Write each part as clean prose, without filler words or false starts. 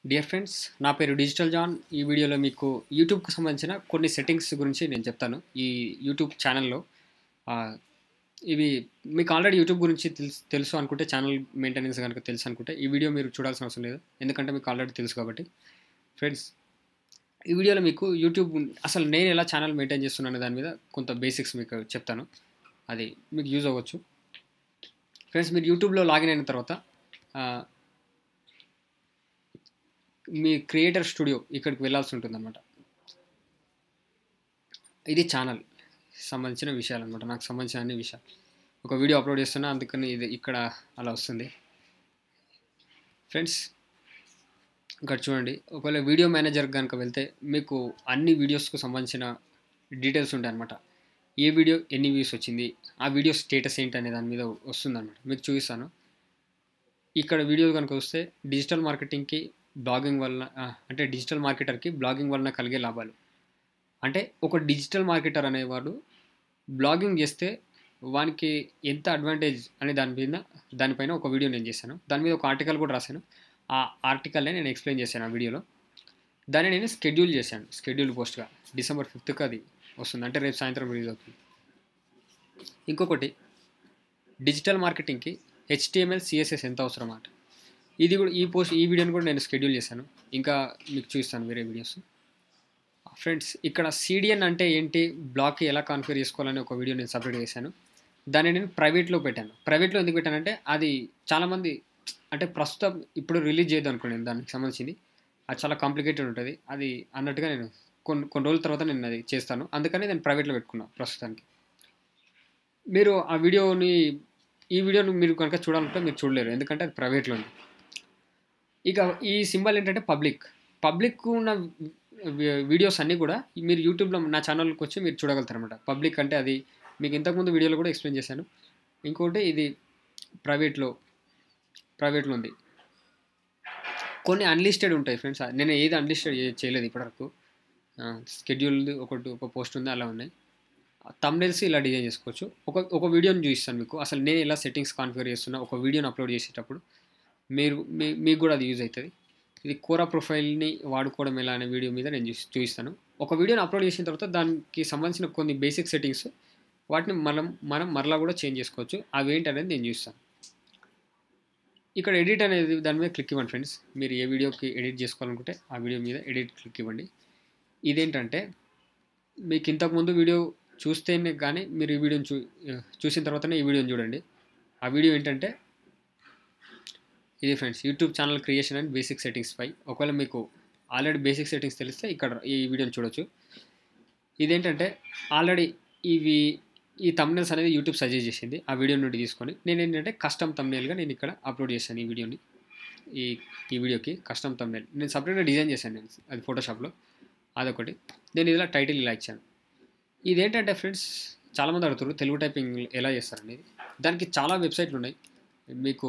Dear friends, నా పేరు digital John. ఈ వీడియోలో మీకు యూట్యూబ్‌కి సంబంధించిన కొన్ని సెట్టింగ్స్ గురించి నేను చెప్తాను. ఈ యూట్యూబ్ ఛానెల్‌లో ఆహ్, ఇవి మీకు ఆల్రెడీ యూట్యూబ్ గురించి తెలుసు అనుకుంటే, ఛానెల్ మెయింటెనెన్స్ గనుక తెలుసు అనుకుంటే, ఈ వీడియో మీరు చూడాల్సిన అవసరం లేదు. ఎందుకంటే మీకు ఆల్రెడీ తెలుసు కాబట్టి. ఫ్రెండ్స్, ఈ వీడియోలో మీకు యూట్యూబ్ అసలు నేను ఎలా ఛానెల్ మెయింటైన్ చేస్తున్నాను దాని మీద కొంత బేసిక్స్ మీకు చెప్తాను. అది మీకు యూజ్ అవ్వచ్చు. ఫ్రెండ్స్, మీరు యూట్యూబ్‌లో లాగిన్ అయిన తర్వాత ఆహ్, మీ క్రియేటర్ స్టూడియో ఇక్కడికి వెళ్ళాల్సి ఉంటుందన్నమాట. ఇది ఛానల్ సంబంధించిన విషయాలన్నమాట. నాకు సంబంధించిన అన్ని విషయాలు. ఒక వీడియో అప్లోడ్ చేస్తున్నా, అందుకని ఇది ఇక్కడ అలా వస్తుంది. ఫ్రెండ్స్, ఇక్కడ చూడండి. ఒకవేళ వీడియో మేనేజర్ కనుక వెళ్తే మీకు అన్ని వీడియోస్కు సంబంధించిన డీటెయిల్స్ ఉంటాయన్నమాట. ఏ వీడియో ఎన్ని వ్యూస్ వచ్చింది, ఆ వీడియో స్టేటస్ ఏంటి అనే దాని మీద వస్తుందన్నమాట. మీకు చూపిస్తాను. ఇక్కడ వీడియో కనుక వస్తే డిజిటల్ మార్కెటింగ్కి బ్లాగింగ్ వలన అంటే డిజిటల్ మార్కెటర్కి బ్లాగింగ్ వలన కలిగే లాభాలు. అంటే ఒక డిజిటల్ మార్కెటర్ అనేవాడు బ్లాగింగ్ చేస్తే వానికి ఎంత అడ్వాంటేజ్ అనే దానిపైన ఒక వీడియో నేను చేశాను. దాని మీద ఒక ఆర్టికల్ కూడా రాశాను. ఆ ఆర్టికల్నే నేను ఎక్స్ప్లెయిన్ చేశాను ఆ వీడియోలో. దాన్ని నేను షెడ్యూల్ చేశాను. షెడ్యూల్ పోస్ట్గా December 5th అది వస్తుంది. అంటే రేపు సాయంత్రం రిలీజ్ అవుతుంది. ఇంకొకటి, డిజిటల్ మార్కెటింగ్కి HTML CSS ఎంత అవసరం అన్నమాట. ఇది కూడా ఈ వీడియోని కూడా నేను షెడ్యూల్ చేశాను. ఇంకా మీకు చూపిస్తాను వేరే వీడియోస్. ఫ్రెండ్స్, ఇక్కడ CDN అంటే ఏంటి, బ్లాగ్కి ఎలా కాన్ఫిగర్ చేసుకోవాలని ఒక వీడియో నేను సపరేట్ చేశాను. దాన్ని నేను ప్రైవేట్లో పెట్టాను. ప్రైవేట్లో ఎందుకు పెట్టానంటే అది చాలామంది అంటే ప్రస్తుతం ఇప్పుడు రిలీజ్ చేయదు అనుకోండి దానికి సంబంధించింది. అది చాలా కాంప్లికేటెడ్ ఉంటుంది. అది అన్నట్టుగా నేను కొన్ని రోజుల తర్వాత నేను అది చేస్తాను. అందుకని నేను ప్రైవేట్లో పెట్టుకున్నాను ప్రస్తుతానికి. మీరు ఈ వీడియోని మీరు కనుక చూడాలంటే మీరు చూడలేరు, ఎందుకంటే అది ప్రైవేట్లో ఉంది. ఇక ఈ సింబల్ ఏంటంటే పబ్లిక్ ఉన్న వీడియోస్ అన్నీ కూడా మీరు యూట్యూబ్లో నా ఛానల్కి వచ్చి మీరు చూడగలుగుతారు అనమాట. పబ్లిక్ అంటే అది మీకు ఇంతకుముందు వీడియోలో కూడా ఎక్స్ప్లెయిన్ చేశాను. ఇంకోటి ఇది ప్రైవేట్లో ఉంది. కొన్ని అన్లిస్టెడ్ ఉంటాయి ఫ్రెండ్స్. నేను ఏది అన్లిస్టెడ్ చేయలేదు ఇప్పటివరకు. షెడ్యూల్ ఒక పోస్ట్ ఉంది, అలా ఉన్నాయి. థంబ్నెయిల్స్ ఇలా డిజైన్ చేసుకోవచ్చు. ఒక వీడియోని చూపిస్తాను మీకు. అసలు నేను ఎలా సెట్టింగ్స్ కాన్ఫిగర్ చేస్తున్నా ఒక వీడియోని అప్లోడ్ చేసేటప్పుడు మీకు కూడా అది యూజ్ అవుతుంది. ఇది కోరా ప్రొఫైల్ని వాడుకోవడం ఎలా అనే వీడియో మీద నేను చూపిస్తాను. ఒక వీడియోని అప్లోడ్ చేసిన తర్వాత దానికి సంబంధించిన కొన్ని బేసిక్ సెట్టింగ్స్ వాటిని మనం మరలా కూడా చేంజ్ చేసుకోవచ్చు. అవి ఏంటి అనేది నేను చూస్తాను. ఇక్కడ ఎడిట్ అనేది దాని మీద క్లిక్ ఇవ్వండి ఫ్రెండ్స్. మీరు ఏ వీడియోకి ఎడిట్ చేసుకోవాలనుకుంటే ఆ వీడియో మీద ఎడిట్ క్లిక్ ఇవ్వండి. ఇదేంటంటే మీకు ఇంతకుముందు వీడియో చూస్తేనే కానీ మీరు ఈ వీడియోని చూసిన తర్వాతనే ఈ వీడియోని చూడండి. ఆ వీడియో ఏంటంటే ఇది friends, YouTube channel creation and basic settings పై. ఒకవేళ మీకు ఆల్రెడీ బేసిక్ సెట్టింగ్స్ తెలిస్తే ఇక్కడ ఈ వీడియోని చూడొచ్చు. ఇదేంటంటే ఆల్రెడీ ఈ థంబ్నెయిల్స్ అనేది యూట్యూబ్ సజెస్ట్ చేసింది. ఆ వీడియో నుండి తీసుకొని నేను ఏంటంటే కస్టమ్ థంబ్నెయిల్గా నేను ఇక్కడ అప్లోడ్ చేశాను ఈ వీడియోని. ఈ వీడియోకి కస్టమ్ థంబ్నెయిల్ నేను సపరేట్గా డిజైన్ చేశాను నేను, అది ఫోటోషాప్లో. అదొకటి. నేను ఇలా టైటిల్ ఇలా ఇచ్చాను. ఇదేంటంటే ఫ్రెండ్స్, చాలామంది అడుగుతారు తెలుగు టైపింగ్ ఎలా చేస్తారనేది. దానికి చాలా వెబ్సైట్లు ఉన్నాయి. మీకు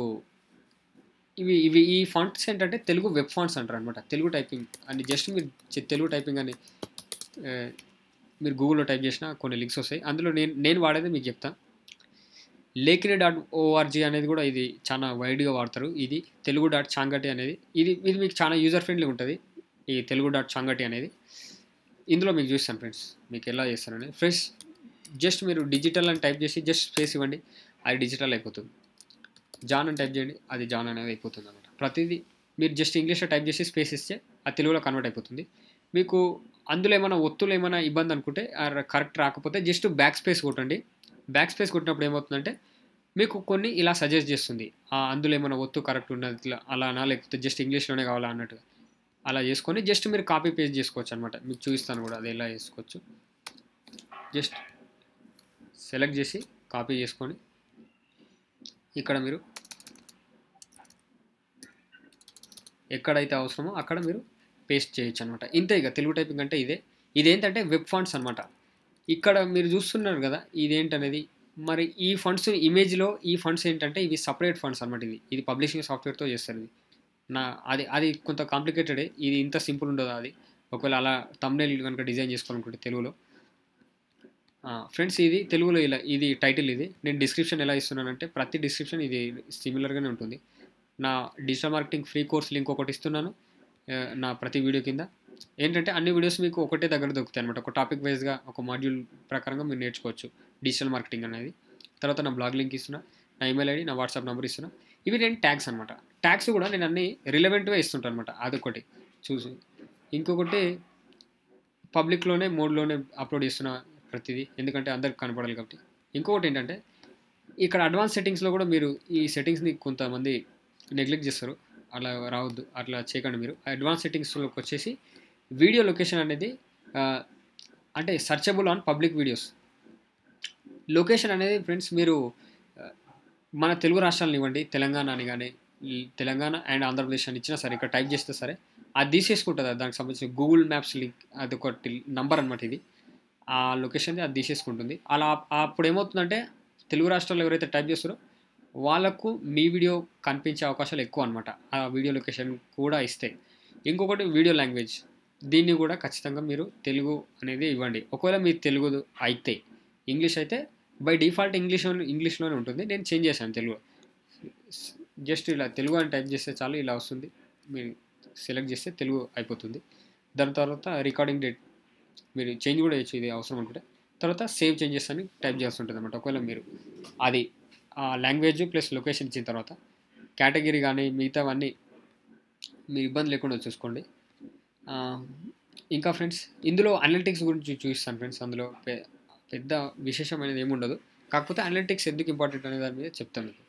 ఈ ఫాంట్స్ ఏంటంటే తెలుగు వెబ్ ఫాంట్స్ అంటారు అనమాట. తెలుగు టైపింగ్ అని జస్ట్ మీరు తెలుగు టైపింగ్ అని మీరు గూగుల్లో టైప్ చేసినా కొన్ని లింక్స్ వస్తాయి. అందులో నేను వాడేది మీకు చెప్తాను. lekini.org అనేది కూడా ఇది చాలా వైడ్గా వాడతారు. ఇది telugu.changati అనేది ఇది మీకు చాలా యూజర్ ఫ్రెండ్లీ ఉంటుంది. ఈ telugu.changati అనేది ఇందులో మీకు చూస్తాను ఫ్రెండ్స్, మీకు ఎలా చేస్తారని. ఫ్రెండ్స్, జస్ట్ మీరు డిజిటల్ అని టైప్ చేసి జస్ట్ స్పేస్ ఇవ్వండి, అది డిజిటల్ అయిపోతుంది. జాన్ అని టైప్ చేయండి, అది జాన్ అనేది అయిపోతుంది అనమాట. ప్రతిదీ మీరు జస్ట్ ఇంగ్లీష్లో టైప్ చేసి స్పేస్ ఇస్తే అది తెలుగులో కన్వర్ట్ అయిపోతుంది. మీకు అందులో ఏమైనా ఒత్తులు ఏమైనా ఇబ్బంది అనుకుంటే కరెక్ట్ రాకపోతే జస్ట్ బ్యాక్ స్పేస్ కొట్టండి. బ్యాక్ స్పేస్ కొట్టినప్పుడు ఏమవుతుందంటే మీకు కొన్ని ఇలా సజెస్ట్ చేస్తుంది. అందులో ఏమైనా ఒత్తు కరెక్ట్ ఉన్నది ఇట్లా అలానా, లేకపోతే జస్ట్ ఇంగ్లీష్లోనే కావాలా అన్నట్టుగా అలా చేసుకొని జస్ట్ మీరు కాపీ పేస్ట్ చేసుకోవచ్చు అనమాట. మీకు చూపిస్తాను కూడా అది ఎలా చేసుకోవచ్చు. జస్ట్ సెలెక్ట్ చేసి కాపీ చేసుకొని ఇక్కడ మీరు ఎక్కడైతే అవసరమో అక్కడ మీరు పేస్ట్ చేయొచ్చు అనమాట. ఇంతే. ఇక తెలుగు టైపింగ్ అంటే ఇదేంటంటే వెబ్ ఫాంట్స్ అనమాట. ఇక్కడ మీరు చూస్తున్నారు కదా ఇదేంటనేది. మరి ఈ ఫండ్స్ ఇమేజ్లో ఈ ఫండ్స్ ఏంటంటే ఇవి సపరేట్ ఫండ్స్ అనమాట. ఇది పబ్లిషింగ్ సాఫ్ట్వేర్తో చేస్తారు. ఇది అది కొంత కాంప్లికేటెడే. ఇది ఇంత సింపుల్ ఉండదు. అది ఒకవేళ అలా థంబ్నెయిల్ కనుక డిజైన్ చేసుకోవాలనుకుంటే తెలుగులో. ఫ్రెండ్స్, ఇది తెలుగులో ఇది టైటిల్. ఇది నేను డిస్క్రిప్షన్ ఎలా ఇస్తున్నానంటే ప్రతి డిస్క్రిప్షన్ ఇది సిమిలర్గానే ఉంటుంది. నా digital marketing free course link ఒకటి ఇస్తున్నాను. నా ప్రతి వీడియో కింద ఏంటంటే అన్ని వీడియోస్ మీకు ఒకటే దగ్గర దొరుకుతాయి అనమాట. ఒక టాపిక్ వైజ్గా ఒక మాడ్యూల్ ప్రకారంగా మీరు నేర్చుకోవచ్చు డిజిటల్ మార్కెటింగ్ అనేది. తర్వాత నా బ్లాగ్ లింక్ ఇస్తున్నా, నా ఈమెయిల్ ఐడి, నా వాట్సాప్ నెంబర్ ఇస్తున్నా. ఇవి నేను ట్యాగ్స్ అనమాట. ట్యాగ్స్ కూడా నేను అన్ని రిలవెంట్గా ఇస్తుంటాను అనమాట. అదొకటి చూసి. ఇంకొకటి పబ్లిక్లోనే మోడ్లోనే అప్లోడ్ చేస్తున్న ప్రతిదీ, ఎందుకంటే అందరికి కనపడాలి కాబట్టి. ఇంకొకటి ఏంటంటే ఇక్కడ అడ్వాన్స్ సెట్టింగ్స్లో కూడా మీరు ఈ సెట్టింగ్స్ని కొంతమంది నెగ్లెక్ట్ చేస్తారు. అలా రావద్దు, అట్లా చేయకండి. మీరు అడ్వాన్స్ సెట్టింగ్స్లోకి వచ్చేసి వీడియో లొకేషన్ అనేది అంటే searchable on public videos location అనేది ఫ్రెండ్స్ మీరు మన తెలుగు రాష్ట్రాలను ఇవ్వండి, తెలంగాణ అని కానీ, ఈ తెలంగాణ అండ్ ఆంధ్రప్రదేశ్ అని ఇచ్చినా సరే, ఇక్కడ టైప్ చేస్తే సరే అది తీసేసుకుంటుంది. దానికి సంబంధించిన గూగుల్ మ్యాప్స్ లింక్ అది ఒకటి నంబర్ అనమాట. ఇది ఆ లొకేషన్ది అది తీసేసుకుంటుంది. అలా అప్పుడు ఏమవుతుందంటే తెలుగు రాష్ట్రాల్లో ఎవరైతే టైప్ చేస్తారో వాళ్ళకు మీ వీడియో కనిపించే అవకాశాలు ఎక్కువ అనమాట, ఆ వీడియో లొకేషన్ కూడా ఇస్తే. ఇంకొకటి వీడియో లాంగ్వేజ్, దీన్ని కూడా ఖచ్చితంగా మీరు తెలుగు అనేది ఇవ్వండి. ఒకవేళ మీరు తెలుగు అయితే, ఇంగ్లీష్ అయితే బై డిఫాల్ట్ ఇంగ్లీష్లోనే ఉంటుంది. నేను చేంజ్ చేశాను తెలుగు. జస్ట్ ఇలా తెలుగు అని టైప్ చేస్తే చాలు, ఇలా వస్తుంది. మీరు సెలెక్ట్ చేస్తే తెలుగు అయిపోతుంది. దాని తర్వాత రికార్డింగ్ డేట్ మీరు చేంజ్ కూడా చేయొచ్చు, ఇది అవసరం అనుకుంటే. తర్వాత సేవ్ చేంజెస్ అని టైప్ చేస్తూ ఉంటుంది అనమాట. ఒకవేళ మీరు అది లాంగ్వేజ్ ప్లస్ లొకేషన్ ఇచ్చిన తర్వాత కేటగిరీ కానీ మిగతావన్నీ మీరు ఇబ్బంది లేకుండా చూసుకోండి. ఇంకా ఫ్రెండ్స్ ఇందులో అనలిటిక్స్ గురించి చూపిస్తాను ఫ్రెండ్స్. అందులో పెద్ద విశేషమైనది ఏముండదు, కాకపోతే అనలిటిక్స్ ఎందుకు ఇంపార్టెంట్ అనే దాని మీద చెప్తాను మీకు.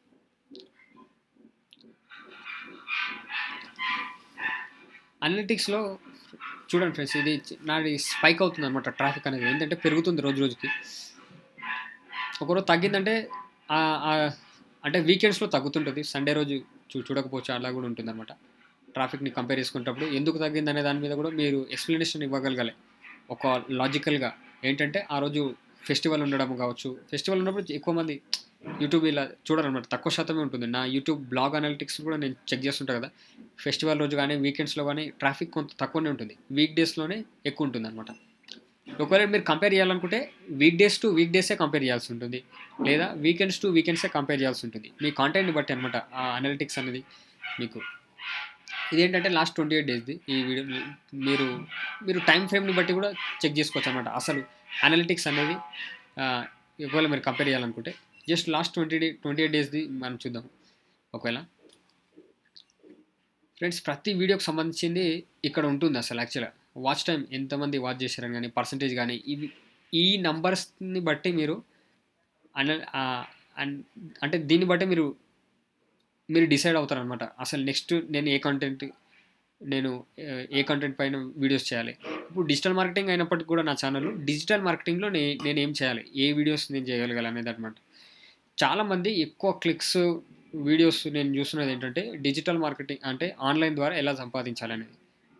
అనలిటిక్స్లో చూడండి ఫ్రెండ్స్, ఇది నాది స్పైక్ అవుతుంది అనమాట. ట్రాఫిక్ అనేది ఏంటంటే పెరుగుతుంది రోజు రోజుకి. ఒకరోజు తగ్గిందంటే అంటే వీకెండ్స్లో తగ్గుతుంటుంది, సండే రోజు చూడకపోవచ్చు, అలా కూడా ఉంటుంది అనమాట. ట్రాఫిక్ని కంపేర్ చేసుకునేటప్పుడు ఎందుకు తగ్గిందనే దాని మీద కూడా మీరు ఎక్స్ప్లెనేషన్ ఇవ్వగలగాలి ఒక లాజికల్గా. ఏంటంటే ఆ రోజు ఫెస్టివల్ ఉండడం కావచ్చు, ఫెస్టివల్ ఉన్నప్పుడు ఎక్కువ మంది యూట్యూబ్ ఇలా చూడాలన్నమాట, తక్కువ శాతమే ఉంటుంది. నా యూట్యూబ్ బ్లాగ్ అనలిటిక్స్ కూడా నేను చెక్ చేస్తుంటా కదా. ఫెస్టివల్ రోజు కానీ వీకెండ్స్లో కానీ ట్రాఫిక్ కొంత తక్కువనే ఉంటుంది, వీక్ డేస్లోనే ఎక్కువ ఉంటుంది అనమాట. ఒకవేళ మీరు కంపేర్ చేయాలనుకుంటే వీక్ డేస్ టు వీక్ డేసే కంపేర్ చేయాల్సి ఉంటుంది, లేదా వీకెండ్స్ టు వీకెండ్సే కంపేర్ చేయాల్సి ఉంటుంది. మీ కాంటెంట్ని బట్టి అనమాట ఆ అనలిటిక్స్ అనేది మీకు. ఇదేంటంటే లాస్ట్ 28 డేస్ది ఈ వీడియో. మీరు టైం ఫ్రేమ్ని బట్టి కూడా చెక్ చేసుకోవచ్చు అనమాట. అసలు అనలిటిక్స్ అనేది ఒకవేళ మీరు కంపేర్ చేయాలనుకుంటే జస్ట్ లాస్ట్ 28 డేస్ది మనం చూద్దాం. ఒకవేళ ఫ్రెండ్స్ ప్రతి వీడియోకి సంబంధించింది ఇక్కడ ఉంటుంది. అసలు యాక్చువల్గా వాచ్ టైం ఎంతమంది వాచ్ చేశారని కానీ, పర్సంటేజ్ కానీ, ఈ నంబర్స్ని బట్టి మీరు అంటే దీన్ని బట్టి మీరు డిసైడ్ అవుతారనమాట. అసలు నెక్స్ట్ నేను ఏ కంటెంట్ పైన వీడియోస్ చేయాలి. ఇప్పుడు డిజిటల్ మార్కెటింగ్ అయినప్పటికీ కూడా నా ఛానల్ డిజిటల్ మార్కెటింగ్లో నేను ఏం చేయాలి, ఏ వీడియోస్ నేను చేయగలగాలి అనేది అనమాట. చాలామంది ఎక్కువ క్లిక్స్ వీడియోస్ నేను చూస్తున్నది ఏంటంటే డిజిటల్ మార్కెటింగ్ అంటే ఆన్లైన్ ద్వారా ఎలా సంపాదించాలనేది.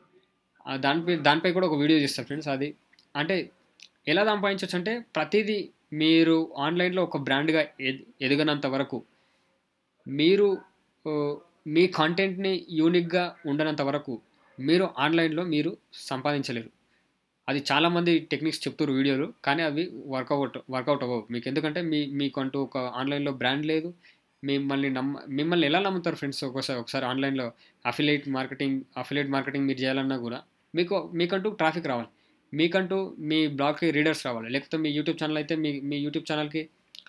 దానిపై కూడా ఒక వీడియో చేస్తారు ఫ్రెండ్స్. అది అంటే ఎలా సంపాదించవచ్చు అంటే ప్రతిదీ మీరు ఆన్లైన్లో ఒక బ్రాండ్గా ఎదగనంత వరకు, మీరు మీ కాంటెంట్ని యూనిక్గా ఉండనంత వరకు మీరు ఆన్లైన్లో మీరు సంపాదించలేరు. అది చాలామంది టెక్నిక్స్ చెప్తారు వీడియోలు, కానీ అవి వర్కౌట్ అవ్వవు మీకు. ఎందుకంటే మీకంటూ ఒక ఆన్లైన్లో బ్రాండ్ లేదు. మిమ్మల్ని ఎలా నమ్ముతారు ఫ్రెండ్స్? ఒకసారి ఆన్లైన్లో అఫిలియేట్ మార్కెటింగ్ మీరు చేయాలన్నా కూడా మీకంటూ ట్రాఫిక్ రావాలి, మీకంటూ మీ బ్లాగ్కి రీడర్స్ రావాలి. లేకపోతే మీ యూట్యూబ్ ఛానల్ అయితే మీ యూట్యూబ్ ఛానల్కి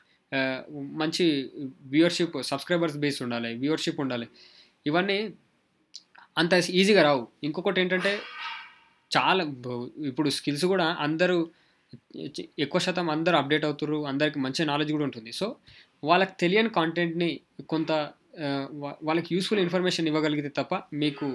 మంచి వ్యూవర్షిప్, సబ్స్క్రైబర్స్ బేస్ ఉండాలి, వ్యూవర్షిప్ ఉండాలి. ఇవన్నీ అంత ఈజీగా రావు. ఇంకొకటి ఏంటంటే చాలా ఇప్పుడు స్కిల్స్ కూడా అందరూ ఎక్కువ శాతం అందరూ అప్డేట్ అవుతారు, అందరికి మంచి నాలెడ్జ్ కూడా ఉంటుంది. సో వాళ్ళకి తెలియని కాంటెంట్ని కొంత వాళ్ళకి యూస్ఫుల్ ఇన్ఫర్మేషన్ ఇవ్వగలిగితే తప్ప మీకు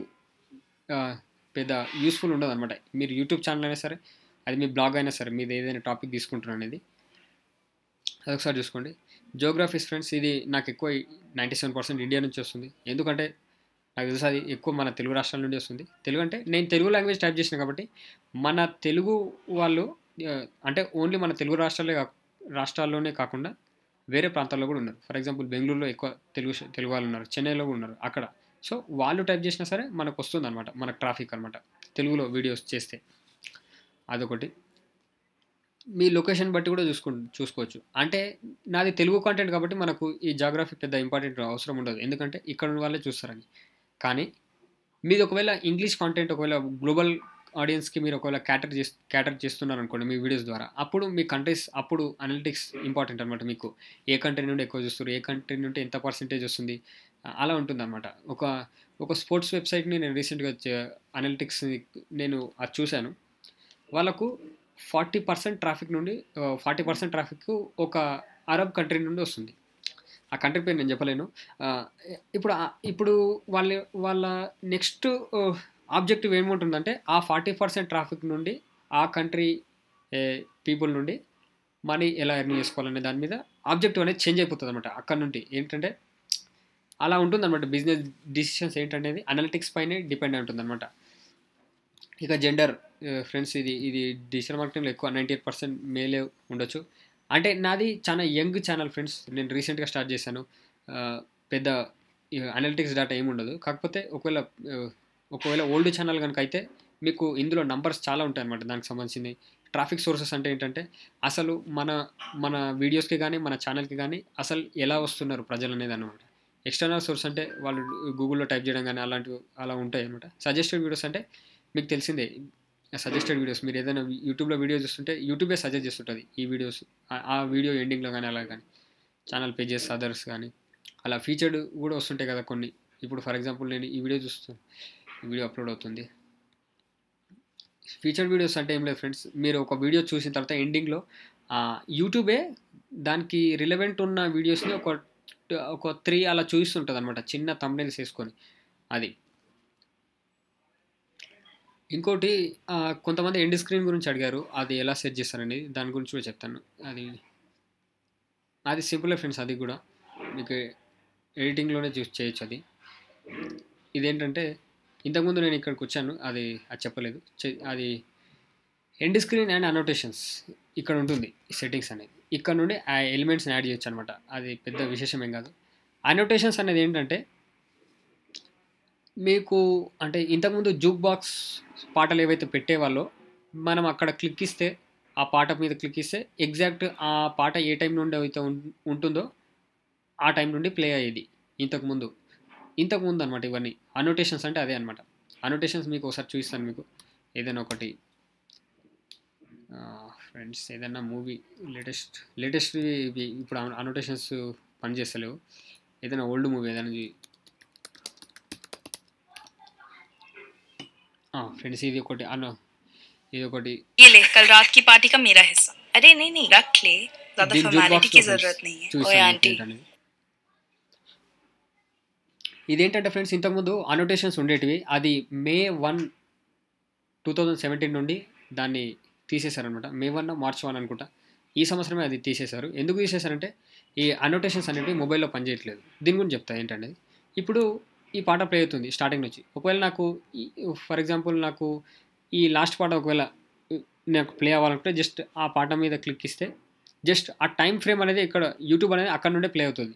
పెద్ద యూస్ఫుల్ ఉండదు అనమాట. మీరు యూట్యూబ్ ఛానల్ అయినా సరే, అది మీ బ్లాగ్ అయినా సరే, మీరు ఏదైనా టాపిక్ తీసుకుంటారు అనేది అదొకసారి చూసుకోండి. జియోగ్రఫీస్ ఫ్రెండ్స్, ఇది నాకు ఎక్కువ 97% ఇండియా నుంచి వస్తుంది. ఎందుకంటే నాకు తెలుసు అది ఎక్కువ మన తెలుగు రాష్ట్రాల నుండి వస్తుంది. తెలుగు అంటే నేను తెలుగు లాంగ్వేజ్ టైప్ చేసిన కాబట్టి మన తెలుగు వాళ్ళు అంటే ఓన్లీ మన తెలుగు రాష్ట్రాల్లోనే కాకుండా వేరే ప్రాంతాల్లో కూడా ఉన్నారు. ఫర్ ఎగ్జాంపుల్ బెంగళూరులో ఎక్కువ తెలుగు వాళ్ళు ఉన్నారు, చెన్నైలో కూడా ఉన్నారు. అక్కడ సో వాళ్ళు టైప్ చేసినా సరే మనకు వస్తుంది అనమాట, మనకు ట్రాఫిక్ అనమాట తెలుగులో వీడియోస్ చేస్తే. అదొకటి. మీ లొకేషన్ బట్టి కూడా చూసుకోవచ్చు. అంటే నాది తెలుగు కాంటెంట్ కాబట్టి మనకు ఈ జాగ్రఫీ పెద్ద ఇంపార్టెంట్ అవసరం ఉండదు, ఎందుకంటే ఇక్కడ ఉన్న వాళ్ళే చూస్తారని. కానీ మీది ఒకవేళ ఇంగ్లీష్ కాంటెంట్ ఒకవేళ గ్లోబల్ ఆడియన్స్‌కి మీరు ఒకవేళ క్యాటర్ చేస్తున్నారనుకోండి మీ వీడియోస్ ద్వారా. అప్పుడు మీ కంట్రీస్ అప్పుడు అనలిటిక్స్ ఇంపార్టెంట్ అనమాట మీకు. ఏ కంట్రీ నుండి ఎక్కువ చూస్తుర్రు, ఏ కంట్రీ నుండి ఎంత పర్సెంటేజ్ వస్తుంది. అలా ఉంటుందనమాట. ఒక ఒక స్పోర్ట్స్ వెబ్‌సైట్‌ని నేను రీసెంట్‌గా అనలిటిక్స్ నేను అది చూసాను. వాళ్ళకు 40% ట్రాఫిక్ నుండి 40% ట్రాఫిక్ ఒక అరబ్ కంట్రీ నుండి వస్తుంది. ఆ కంట్రీ పేరు నేను చెప్పలేను. ఆహ్, ఇప్పుడు వాళ్ళ వాళ్ళ నెక్స్ట్ ఆబ్జెక్టివ్ ఏముంటుందంటే, ఆ 40% ట్రాఫిక్ నుండి ఆ కంట్రీ ఏ పీపుల్ నుండి మనీ ఎలా ఎర్న్ చేసుకోవాలనే దాని మీద ఆబ్జెక్టివ్ అనేది చేంజ్ అయిపోతదనమాట. అక్కడి నుండి ఏంటంటే, అలా ఉంటుందనమాట. బిజినెస్ డిసిషన్స్ ఏంటనేది అనలిటిక్స్ పైనే డిపెండ్ అయి ఉంటుందనమాట. ఇక జెండర్ ఫ్రెండ్స్ ఇది డిజిటల్ మార్కెటింగ్‌లో ఎక్కువ 98% మేలే ఉండొచ్చు. అంటే నాది చాలా యంగ్ ఛానల్ ఫ్రెండ్స్. నేను రీసెంట్‌గా స్టార్ట్ చేశాను. పెద్ద అనలిటిక్స్ డేటా ఏముండదు. కాకపోతే ఒకవేళ ఓల్డ్ ఛానల్ గనుక అయితే మీకు ఇందులో నంబర్స్ చాలా ఉంటాయన్నమాట దానికి సంబంధించింది. ట్రాఫిక్ సోర్సెస్ అంటే ఏంటంటే, అసలు మన మన వీడియోస్‌కి గానీ, మన ఛానల్‌కి గానీ అసలు ఎలా వస్తున్నారు ప్రజలనేదన్నమాట. ఎక్స్‌టర్నల్ సోర్స్ అంటే వాళ్ళు గూగుల్‌లో టైప్ చేయడం గానీ అలాంటివి అలా ఉంటాయన్నమాట. సజెస్టెడ్ వీడియోస్ అంటే మీకు తెలిసిందే. సజెస్టెడ్ వీడియోస్ మీరు ఏదైనా యూట్యూబ్‌లో వీడియో చూస్తుంటే యూట్యూబే సజెస్ట్ చేస్తుంటది. ఈ వీడియోస్ ఆ వీడియో ఎండింగ్‌లో గానీ అలా గానీ. ఛానల్ పేజెస్ అదర్స్ గానీ అలా ఫీచర్డ్ కూడా వస్తుంటాయి కదా కొన్ని. ఇప్పుడు ఫర్ ఎగ్జాంపుల్ నేను ఈ వీడియో ఈ వీడియో అప్లోడ్ అవుతుంది. ఫీచర్డ్ వీడియోస్ అంటే ఏం లేదు ఫ్రెండ్స్. మీరు ఒక వీడియో చూసిన తర్వాత ఎండింగ్‌లో యూట్యూబే దానికి రిలవెంట్ ఉన్న వీడియోస్‌ని ఒక 3 అలా చూపిస్తుంటదనమాట. చిన్న థంబ్‌నెయిల్స్ ఏసుకొని. అది. ఇంకోటి కొంతమంది ఎండ్ స్క్రీన్ గురించి అడిగారు. అది ఎలా సెట్ చేస్తారనేది. దాని గురించి కూడా చెప్తాను. అది అది సింపులే ఫ్రెండ్స్ అది గూడా. మీకు ఎడిటింగ్‌లోనే చేయొచ్చు అది. ఇదేంటంటే ఇంతకుముందు నేను ఇక్కడికొచ్చాను. అది చెప్పలేదు. అది ఎండ్ స్క్రీన్ అండ్ అనోటేషన్స్ ఇక్కడ ఉంటుంది సెట్టింగ్స్ అనేది. ఇక్కడ నుండి ఆ ఎలిమెంట్స్‌ని యాడ్ చేయొచ్చనమాట. అది పెద్ద విశేషం ఏం కాదు. అనోటేషన్స్ అనేది ఏంటంటే మీకు అంటే ఇంతకుముందు జూక్ బాక్స్ పాటలు ఏవైతే పెట్టేవాళ్ళో మనం అక్కడ క్లిక్ ఇస్తే ఆ పాట మీద క్లిక్ ఇస్తే ఎగ్జాక్ట్ ఆ పాట ఏ టైం నుండి అయితే ఉంటుందో ఆ టైం నుండి ప్లే అయ్యేది ఇంతకుముందు అనమాట ఇవన్నీ అనోటేషన్స్ అంటే అదే అనమాట. అనోటేషన్స్ మీకు ఒకసారి చూపిస్తాను మీకు ఏదైనా ఒకటి ఫ్రెండ్స్ ఏదైనా మూవీ లేటెస్ట్ ఇవి ఇప్పుడు అనోటేషన్స్ పనిచేస్తలేవు. ఏదైనా ఓల్డ్ మూవీ ఏదైనా ఫ్రెండ్స్ ఇది ఒకటి ये ले कल रात की पार्टी का मेरा हिस्सा। अरे नहीं नहीं रख ले, ज्यादा फॉर्मेलिटी की जरूरत नहीं है। ओए आंटी ఇదేంటంటే ఫ్రెండ్స్ ఇంతకుముందు అనోటేషన్స్ ఉండేటివి. అది May 1, 2017 నుండి దాన్ని తీసేశారనమాట. May 1 March 1 అనుకుంటా. ఈ సంవత్సరమే అది తీసేశారు. ఎందుకు తీసేశారంటే ఈ అనోటేషన్స్ అనేవి మొబైల్‌లో పనిచేయట్లేదు. దీని గురించి చెప్తా ఏంటనేది. ఇప్పుడు ఈ పాట ప్లే అవుతుంది స్టార్టింగ్ నుంచి. ఒకవేళ నాకు ఫర్ ఎగ్జాంపుల్ నాకు ఈ లాస్ట్ పాట ఒకవేళ నాకు ప్లే అవ్వాలంటే జస్ట్ ఆ పాట మీద క్లిక్ ఇస్తే జస్ట్ ఆ టైం ఫ్రేమ్ అనేది ఇక్కడ యూట్యూబ్ అనేది అక్కడ నుండే ప్లే అవుతుంది.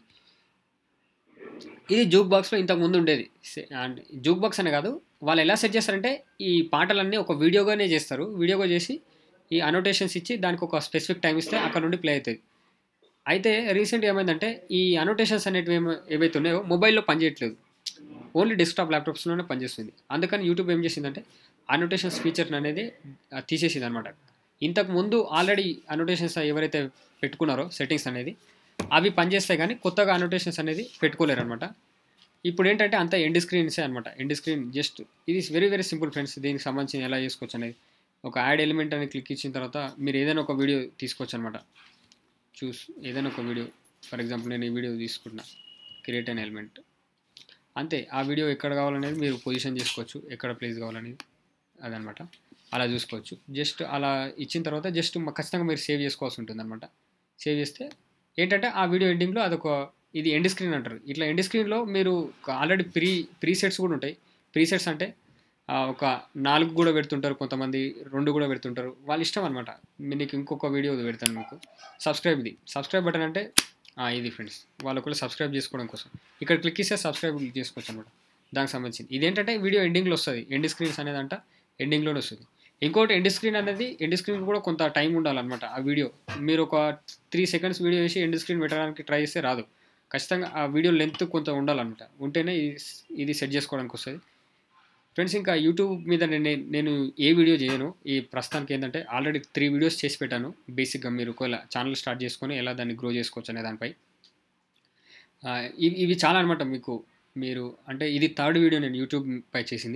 ఇది జూక్ బాక్స్‌లో ఇంతకుముందు ఉండేది. అంటే జూక్ బాక్స్ అనే కాదు, వాళ్ళు ఎలా సెట్ చేస్తారంటే ఈ పాటలన్నీ ఒక వీడియోగానే చేస్తారు. వీడియోగా చేసి ఈ అనోటేషన్స్ ఇచ్చి దానికి ఒక స్పెసిఫిక్ టైం ఇస్తే అక్కడ నుండి ప్లే అవుతుంది. అయితే రీసెంట్‌గా ఏమైందంటే ఈ అనోటేషన్స్ అనేటివి ఏవైతే ఉన్నాయో మొబైల్‌లో పనిచేయట్లేదు. ఓన్లీ డెస్క్‌టాప్ ల్యాప్‌టాప్స్‌లోనే పనిచేస్తుంది. అందుకని యూట్యూబ్ ఏం చేసిందంటే అనోటేషన్స్ ఫీచర్ అనేది తీసేసిందనమాట. ఇంతకుముందు ఆల్రెడీ అనోటేషన్స్ ఎవరైతే పెట్టుకున్నారో సెట్టింగ్స్ అనేది అవి పనిచేస్తాయి కానీ కొత్తగా అనోటేషన్స్ అనేది పెట్టుకోలేరనమాట. ఇప్పుడు ఏంటంటే అంతా ఎండ్ స్క్రీన్సే అనమాట. ఎండ్ స్క్రీన్ జస్ట్ ఇది వెరీ వెరీ సింపుల్ ఫ్రెండ్స్. దీనికి సంబంధించి ఎలా చేసుకోవచ్చు అనేది ఒక యాడ్ ఎలిమెంట్ అని క్లిక్ ఇచ్చిన తర్వాత మీరు ఏదైనా ఒక వీడియో తీసుకోవచ్చు అనమాట. ఏదైనా ఒక వీడియో ఫర్ ఎగ్జాంపుల్ నేను ఈ వీడియో తీసుకుంటున్నా, క్రియేట్ అన్ ఎలిమెంట్. అంతే, ఆ వీడియో ఎక్కడ కావాలనేది మీరు పొజిషన్ చేసుకోవచ్చు, ఎక్కడ ప్లేస్ కావాలనేది అదనమాట. అలా చూసుకోవచ్చు. జస్ట్ అలా ఇచ్చిన తర్వాత జస్ట్ ఖచ్చితంగా మీరు సేవ్ చేసుకోవాల్సి ఉంటుందన్నమాట. సేవ్ చేస్తే ఏంటంటే ఆ వీడియో ఎండింగ్లో ఇది ఎండ్ స్క్రీన్ అంటారు. ఇట్లా ఎండ్ స్క్రీన్లో మీరు ఆల్రెడీ ప్రీసెట్స్ కూడా ఉంటాయి. ప్రీసెట్స్ అంటే ఒక 4 కూడా పెడుతుంటారు, కొంతమంది 2 కూడా పెడుతుంటారు. వాళ్ళ ఇష్టం అనమాట. మీకు ఇంకొక వీడియో పెడతాను మీకు. సబ్స్క్రైబ్ బటన్ అంటే ఇది ఫ్రెండ్స్ వాళ్ళు కూడా సబ్స్క్రైబ్ చేసుకోవడం కోసం ఇక్కడ క్లిక్ చేస్తే సబ్స్క్రైబ్ చేసుకోవచ్చు అనమాట. దానికి సంబంధించింది ఇదేంటంటే వీడియో ఎండింగ్లో వస్తుంది. ఎండ్ స్క్రీన్స్ అనేది ఎండింగ్లోనే వస్తుంది. ఇంకోటి ఎండ్ స్క్రీన్ కూడా కొంత టైం ఉండాలన్నమాట. ఆ వీడియో మీరు ఒక 3 seconds వీడియో వేసి ఎండ్ స్క్రీన్ పెట్టడానికి ట్రై చేస్తే రాదు. ఖచ్చితంగా ఆ వీడియో లెంత్ కొంత ఉండాలన్నమాట. ఉంటేనే ఇది సెట్ చేసుకోవడానికి వస్తుంది. ఫ్రెండ్స్ ఇంకా యూట్యూబ్ మీద నేను ఏ వీడియో చేయను. ఈ ప్రస్తుతానికి ఏంటంటే ఆల్రెడీ 3 వీడియోస్ చేసి పెట్టాను. బేసిక్గా మీరు ఒకవేళ ఛానల్ స్టార్ట్ చేసుకొని ఎలా దాన్ని గ్రో చేసుకోవచ్చు అనే దానిపై. ఇవి చాలా అనమాట మీరు అంటే ఇది 3rd వీడియో నేను యూట్యూబ్ పై చేసింది.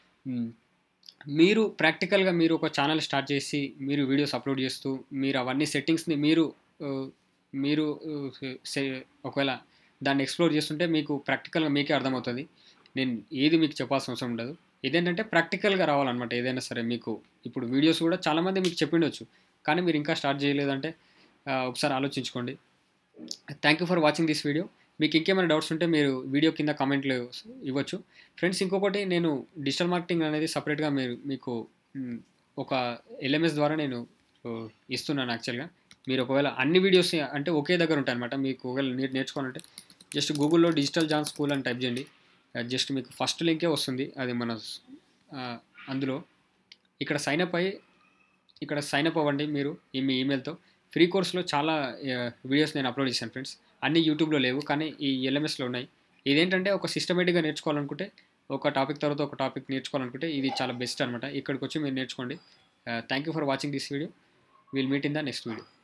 మీరు ప్రాక్టికల్గా మీరు ఒక ఛానల్ స్టార్ట్ చేసి మీరు వీడియోస్ అప్లోడ్ చేస్తూ మీరు అవన్నీ సెట్టింగ్స్ని మీరు ఒకవేళ దాన్ని ఎక్స్ప్లోర్ చేస్తుంటే మీకు ప్రాక్టికల్గా మీకే అర్థమవుతుంది. నేను ఏది మీకు చెప్పాల్సిన అవసరం ఉండదు. ఇదేంటంటే ప్రాక్టికల్గా రావాలన్నమాట. ఏదైనా సరే మీకు ఇప్పుడు వీడియోస్ కూడా చాలామంది మీకు చెప్పిండొచ్చు, కానీ మీరు ఇంకా స్టార్ట్ చేయలేదంటే ఒకసారి ఆలోచించుకోండి. Thank you for watching this video. మీకు ఇంకేమైనా డౌట్స్ ఉంటే మీరు వీడియో కింద కామెంట్లు ఇవ్వచ్చు. ఫ్రెండ్స్ ఇంకొకటి, నేను డిజిటల్ మార్కెటింగ్ అనేది సపరేట్గా మీకు ఒక LMS ద్వారా నేను ఇస్తున్నాను యాక్చువల్గా. మీరు ఒకవేళ అన్ని వీడియోస్ అంటే ఒకే దగ్గర ఉంటాయి అనమాట. మీకు ఒకవేళ నేర్చుకోవాలంటే జస్ట్ గూగుల్లో డిజిటల్ జాన్ స్కూల్ అని టైప్ చేయండి. జస్ట్ మీకు ఫస్ట్ లింకే వస్తుంది. అది మన అందులో ఇక్కడ సైనప్ అవ్వండి మీరు మీ ఈమెయిల్తో. ఫ్రీ కోర్స్లో చాలా వీడియోస్ నేను అప్లోడ్ చేశాను ఫ్రెండ్స్. అన్నీ యూట్యూబ్లో లేవు, కానీ ఈ LMSలో ఉన్నాయి. ఇదేంటంటే ఒక సిస్టమేటిక్గా నేర్చుకోవాలనుకుంటే, ఒక టాపిక్ తర్వాత ఒక టాపిక్ నేర్చుకోవాలనుకుంటే ఇది చాలా బెస్ట్ అనమాట. ఇక్కడికి వచ్చి మీరు నేర్చుకోండి. Thank you for watching this video. Will meet in the next video.